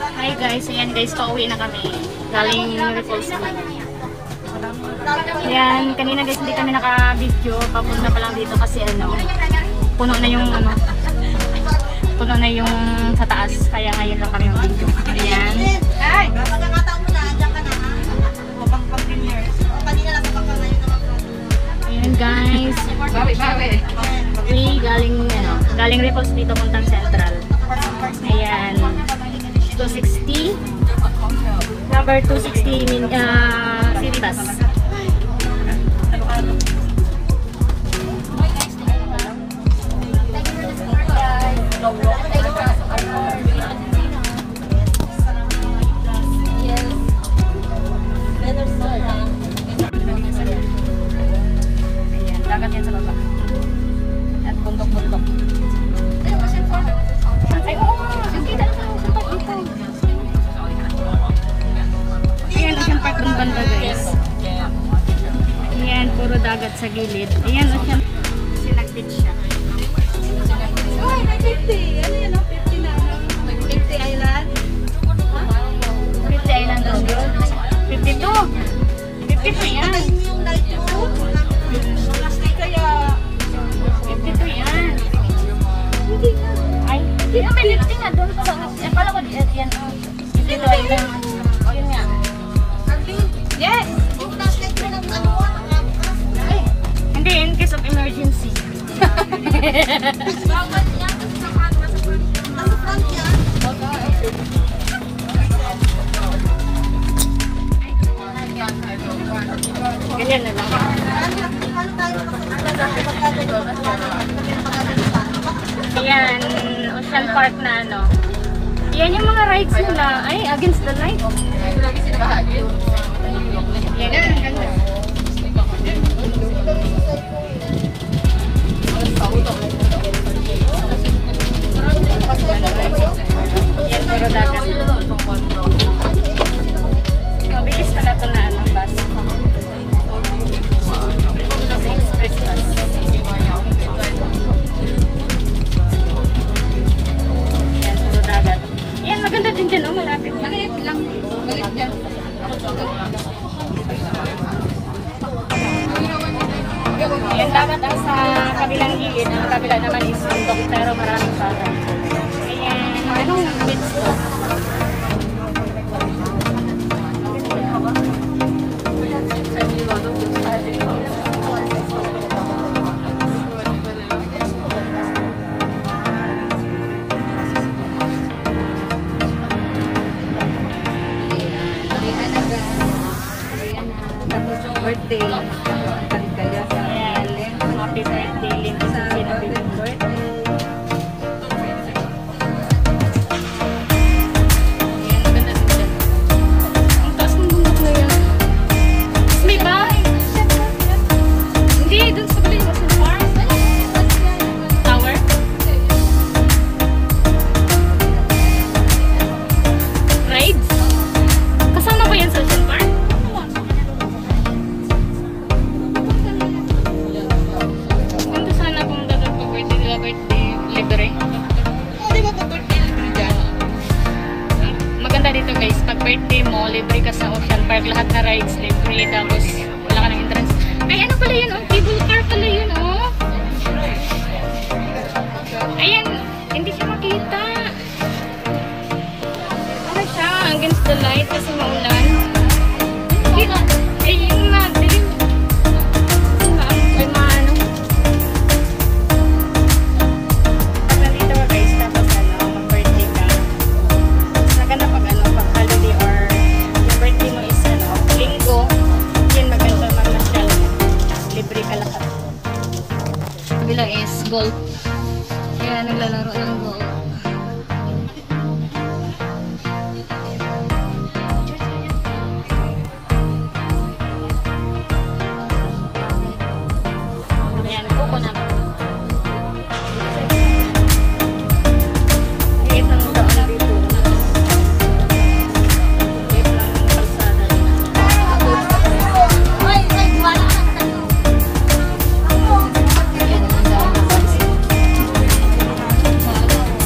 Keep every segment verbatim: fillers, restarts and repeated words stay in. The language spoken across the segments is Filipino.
Hi guys, ayan guys, pauwi na kami. Galing Repulse. Ayan, kanina guys hindi kami naka-video. Papunta pa lang dito kasi ano, puno na yung ano, puno na yung sa taas. Kaya ngayon lang kami mag-video. Ayan. Ay! Pagkakataon mo na, andyan ka na ha? O, pang-pang-ten years. O, kanina lang sa pagka ngayon na mag-video. Ayan guys. Bawi, bawi. We galing, ano, galing Repulse dito puntang Central. Ayan. two sixty. Number two sixty min, uh, City Bus. Ayan, dagat yan sa baba. At bundok-bundok. Ay, oo! Nakita na ako sa park dito. Ayan, Ocean Park ng banda guys. Ayan, puro dagat sa gilid. Ayan, Ocean Sinag-beach siya. Uy, fifty! Ano yan o? fifty na. fifty Island? fifty Island daw yun. fifty-two! fifty-two yan. Ay, yung light mo. Plastic kaya. fifty-two yan. Hindi nga. Ay, hindi na may lifting nga doon. Akala ko yan. fifty-two Island. O yun nga. Yes! Yung flashlight mo ng ano mo. Ay, hindi, in case of emergency. Bawal yan. Sa front. Nasa front yan. Ganyan na lang. Ano tayo Ayan, Ocean Park na ano. Ayan yung mga rides nila. Ay, against the light. Ayan, ang ganda. Ayan, puro dagat. Mabilis pala ito na ano, bus. Express bus. Ayan, puro dagat. Ayan, maganda din dyan, oh, malapit. Maliit lang. Maliit dyan. Ayan, dagat ang sa kabilang gilid. Ang kabila naman is bundok, pero maraming bata. Ayan, anong beach to? Birthday. Kaya sa Ayan, happy birthday, Lindy sa sinabing birthday. Ayan, maganda din dyan. Ang taas ng bundok na yan. May bahay. Hindi, dun sa pala yung Ocean Park. Tower. Rides. Kasama ba yan sa Ocean Park? Ganda sana kung dapat po birthday nila, birthday libre. Di ba pag birthday libre dyan? Maganda dito guys, pag birthday mo, libre ka sa Ocean Park, lahat na rides libre, tapos wala ka ng entrance. Ay, ano pala yun, oh? Cable car pala yun, oh. Ayan, hindi siya makita. Ano siya, against the light kasi maulan. Kita, ay yung natin. Ay, maano. Pag nandito ka guys, tapos ano, mag-birthday ka. Mas maganda pag ano, pag holiday or yung birthday mo is ano, linggo. Yan, maganda mag-masyal. Libre ka lahat. Kabila is golf. Kaya naglalaro ng golf. Ayan, kuko na. Liit ng daan dito. Liit lang ng kalsada. Ay, ay, wala ka na. Ayan, ang daan.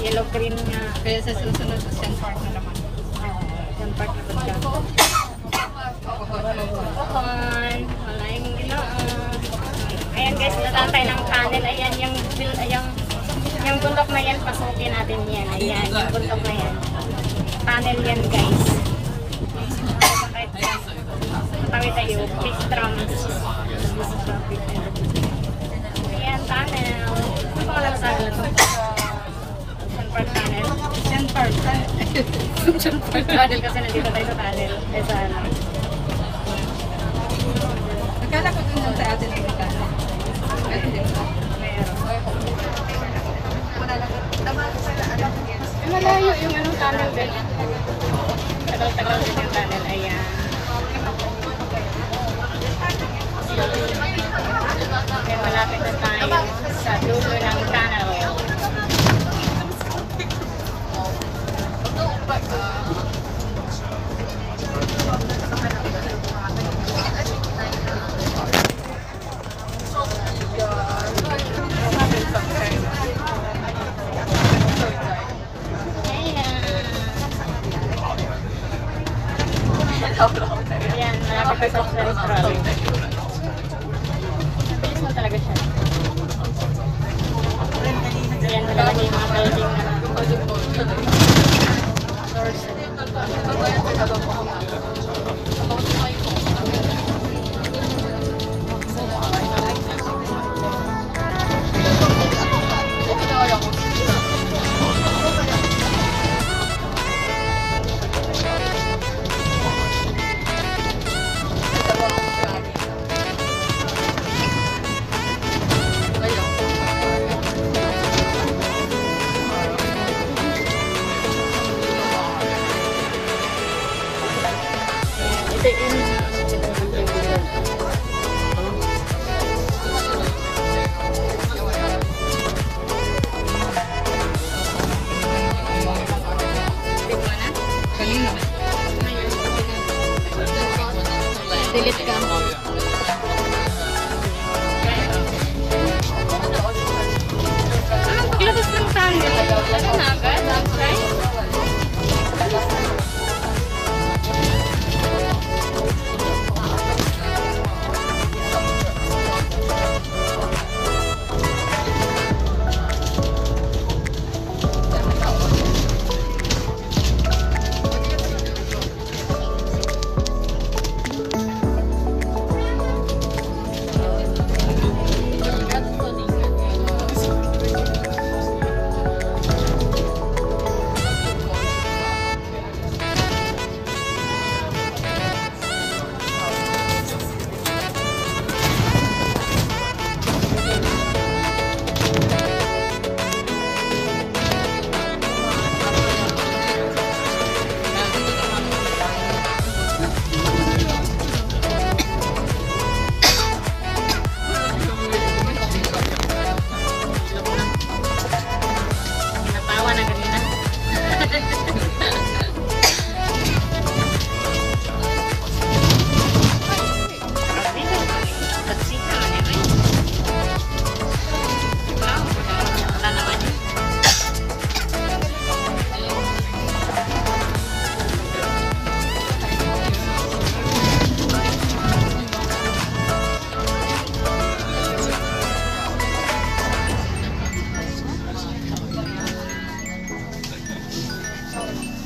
yellow green nga. Kaya sa susunod sa Saint Park na naman. Yung part na siya. Pohon. Wala yung ginawa. Ayan guys, natatay ng tunnel. Ayan yung, yung, yung bundok na yan, pasukin natin yan. Ayan, yung bundok na yan. Tunnel yan guys. Matawid tayo. Big drums. Ayan, tunnel. Ano pa lang sabi na ito? Saint Park Tunnel. Saint Park. Saint Park Tunnel kasi nandito tayo sa tunnel. Eh sa ano. Akala ko dun sa atin ang magkano. Meron din ba? Meron. Wala lang. Tama sa alam. Malayo yung anong tunnel din. Tagal-tagal din yung tunnel. Ayan. Okay, malapit na tayo sa dulo ng tunnel. Ayan, malapit na sa Central. Bilis mo talaga siya. Ayan, malalagay yung mga building na doors. Kanina. Delete ka. Ah, paglabas ng tunnel. Ano na agad? Right?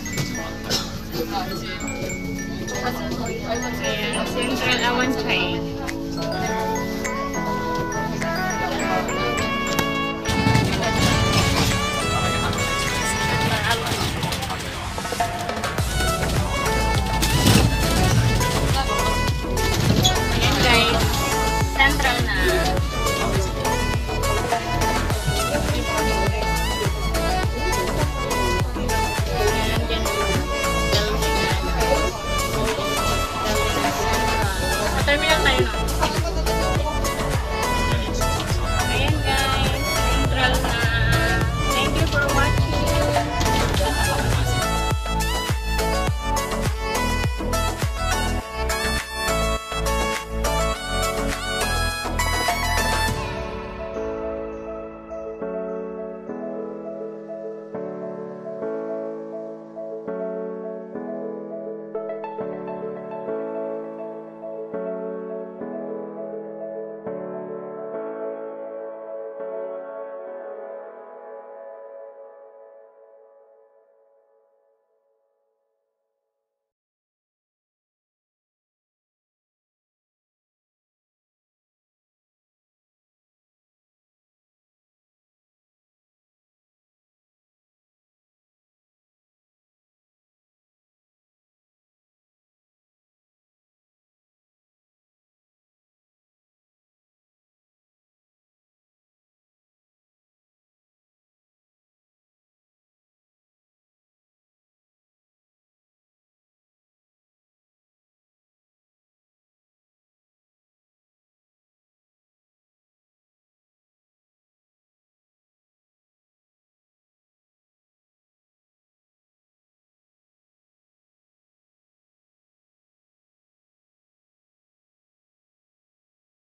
Ayan, Central Awan Train.